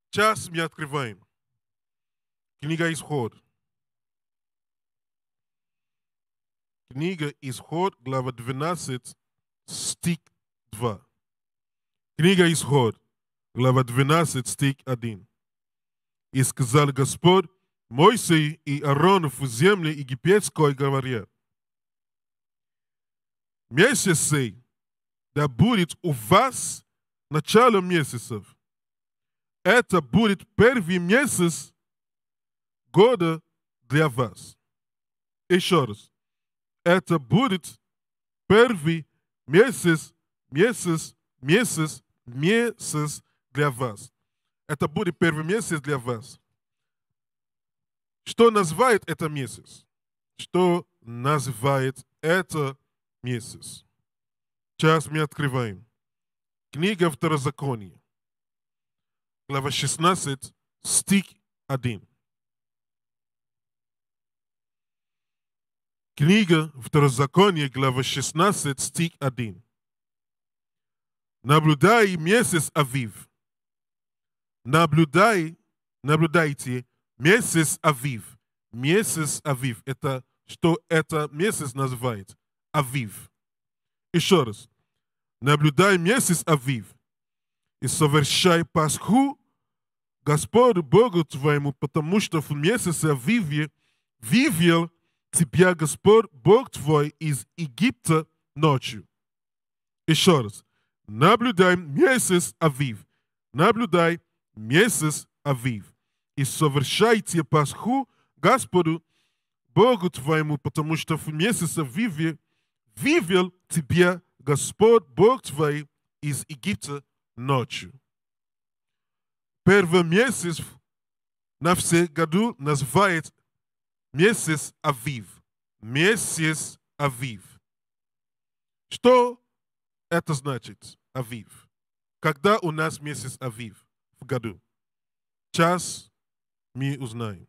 Сейчас мы открываем. Книга Исход. Книга Исход, глава 12, стих 2. Книга Исход, глава 12, стих 1. «И сказал Господь Мойсей и Аарону в земле египетской, говоря: месяц сей, да будет у вас начало месяцев. Это будет первый месяц года для вас». Еще раз. Это будет первый месяц для вас. Это будет первый месяц для вас. Что называет это месяц? Что называет это месяц? Сейчас мы открываем. Книга Второзакония, глава 16, стих 1. Книга Второзакония, глава 16, стих 1. «Наблюдай месяц Авив». Наблюдайте месяц Авив. Месяц Авив. Это что это месяц называет? Авив. Еще раз. Наблюдай месяц Авив и совершай Пасху Господу Богу твоему, потому что в месяце Авиве вывел тебя Господь Бог твой из Египта ночью. Еще раз. Наблюдай месяц Авив. Наблюдай месяц Авив. И совершайте Пасху Господу Богу твоему, потому что в месяц Авиве вывел тебя Господь Бог твой из Египта ночью. Первый месяц на все году называют месяц Авив. Месяц Авив. Что это значит, Авив? Когда у нас месяц Авив в году? Сейчас мы узнаем.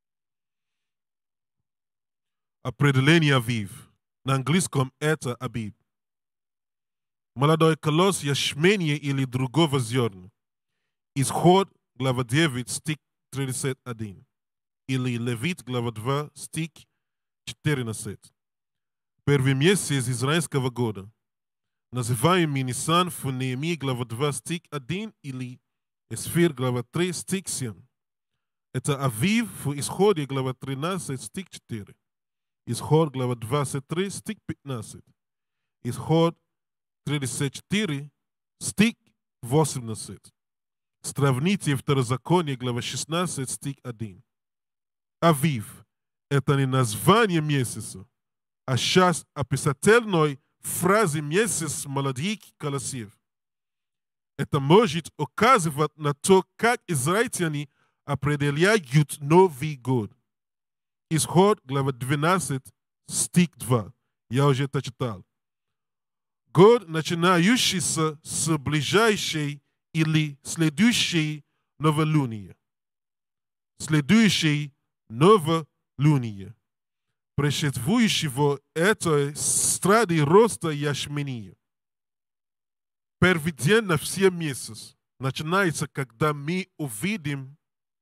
Определение Авив. На английском это Абиб. Молодой колос ячменя или другого зерна. Исход, глава 9, стих 31. Или Левит, глава 2, стих 14. Первый месяц израильского года. Называемый Нисан в Неемии, глава 2, стих 1, или Эсфир, глава 3, стих 7. Это Авив в Исходе, глава 13, стих 4. Исход, глава 23, стих 15. Исход 34, стих 18. Сравните Второзаконие, глава 16, стих 1. Авив – это не название месяца, а часть описательной фразы месяц молодых колосьев. Это может указывать на то, как израильтяне определяют Новый год. Исход, глава 12, стих 2. Я уже это читал. Год, начинающийся с ближайшей или следующей новолуния. Следующей новолуния, предшествующего этой страды роста ячменя. Первый день на все месяц начинается, когда мы увидим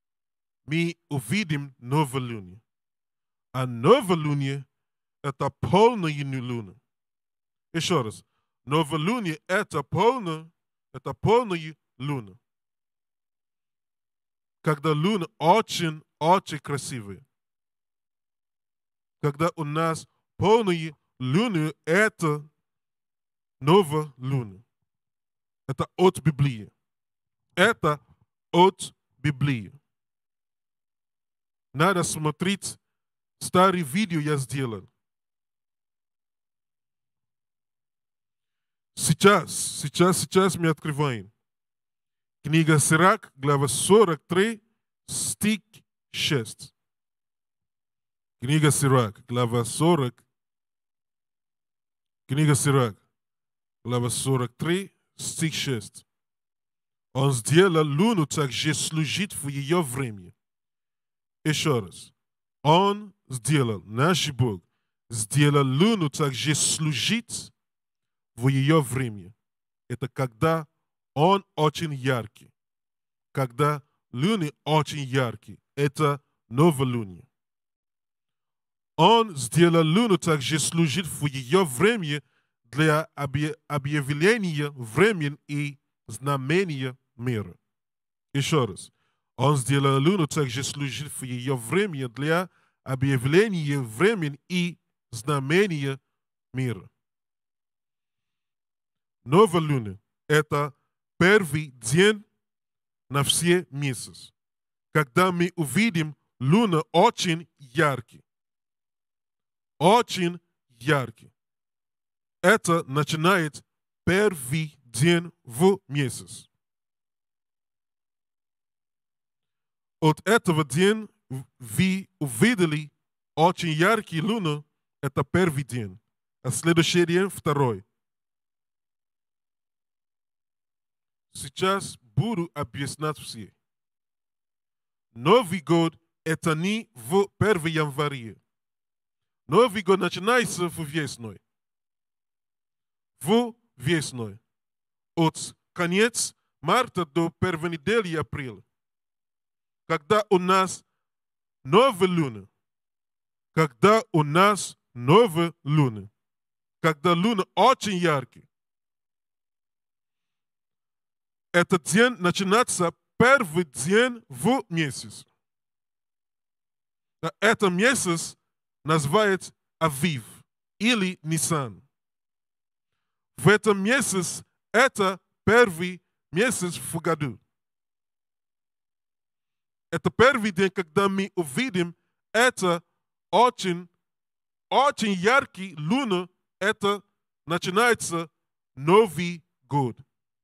новолуние. А новолуние – это полная луна. Еще раз. Новолуние – это полная луна. Когда луна очень красивая. Когда у нас полная луна – это новая луна. Это от Библии. Это от Библии. Надо смотреть старые видео, я сделал. Сейчас мы открываем. Книга Сирак, глава 43, стих 6. Книга Сирак, глава 43, стих 6. Он сделал луну так же служить в ее время. Еще раз. Он сделал, наш Бог, сделал луну так же служить в ее время. Это когда он очень яркий, когда луны очень яркий. Это новолуние. Он сделал луну также служит в ее время для объявления времен и знамения мира. Еще раз. Он сделал луну также служит в ее время для объявления времен и знамения мира. Новая луна – это первый день на все месяцы, когда мы увидим луну очень яркий. Очень яркий. Это начинает первый день в месяц. От этого дня вы увидели очень яркий луну, это первый день, а следующий день второй. Сейчас буду объяснять все. Новый год это не в 1 января. Новый год начинается в весной. В весной. От конец марта до первой недели апреля. Когда у нас новая луна. Когда у нас новая луна. Когда луна очень яркая. Этот день начинается первый день в месяц. Этот месяц называется Авив или Нисан. В этом месяце это первый месяц в году. Это первый день, когда мы увидим это очень яркий луна, это начинается Новый год.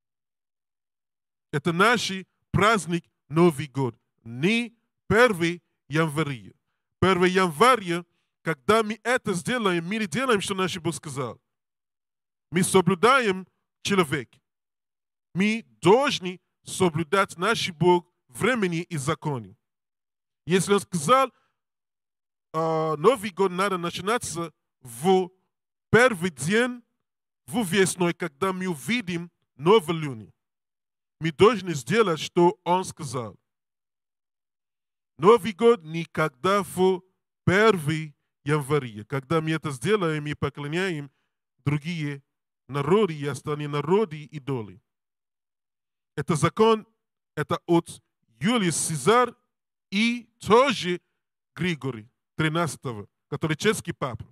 Это наш праздник Новый год. Не 1 января. 1 января, когда мы это сделаем, мы не делаем, что наш Бог сказал. Мы соблюдаем человека. Мы должны соблюдать наш Бог времени и законе. Если Он сказал, Новый год надо начинаться в первый день в весной, когда мы увидим новую луну. Мы должны сделать, что Он сказал. Новый год никогда в 1 января. Когда мы это сделаем, мы поклоняем другие народы и остальные народы идолы. Это закон, это от Юлиус Цезарь и тоже Григорий XIII, католический папа.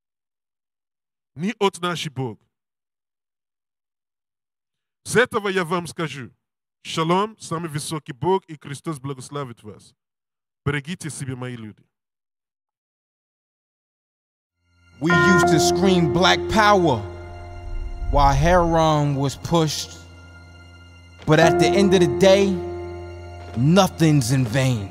Не от нашего Бога. С этого я вам скажу. Шалом, самый высокий Бог, и Христос благословит вас. Берегите себя, мои люди. We used to scream black power while Heron was pushed. But at the end of the day, nothing's in vain.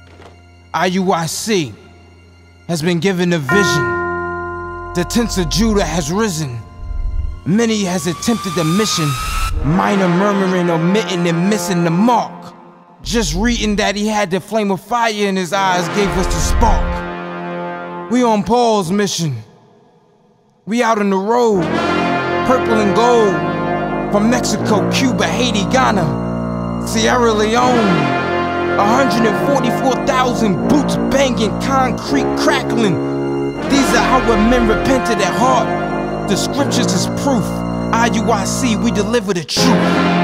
IUIC has been given a vision. The tents of Judah has risen. Many has attempted the mission. Minor murmuring, omitting, and missing the mark. Just reading that he had the flame of fire in his eyes gave us the spark. We on Paul's mission. We out on the road, purple and gold. From Mexico, Cuba, Haiti, Ghana, Sierra Leone. 144,000 boots banging, concrete crackling. These are our men repented at heart. The scriptures is proof. IUIC, we deliver the truth.